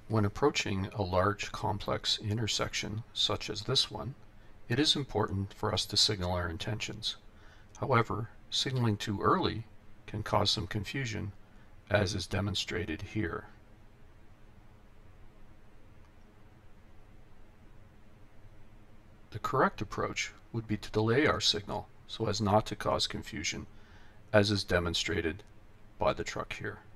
When approaching a large complex intersection such as this one, it is important for us to signal our intentions. However, signaling too early can cause some confusion, as is demonstrated here. The correct approach would be to delay our signal so as not to cause confusion, as is demonstrated by the truck here.